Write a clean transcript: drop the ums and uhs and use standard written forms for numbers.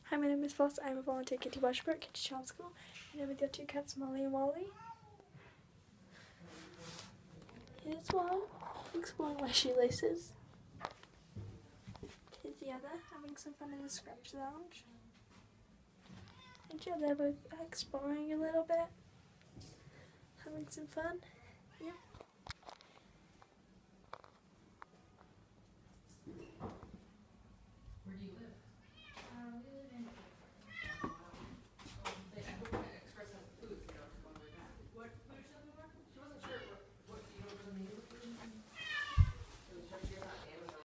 Hi, my name is Foss. I'm a volunteer kitty worshiper at Kitty Child School, and I'm with your two cats, Molly and Wally. Here's one, exploring my shoelaces. Here's the other, having some fun in the scratch lounge. And yeah, they're both exploring a little bit, having some fun. Yeah.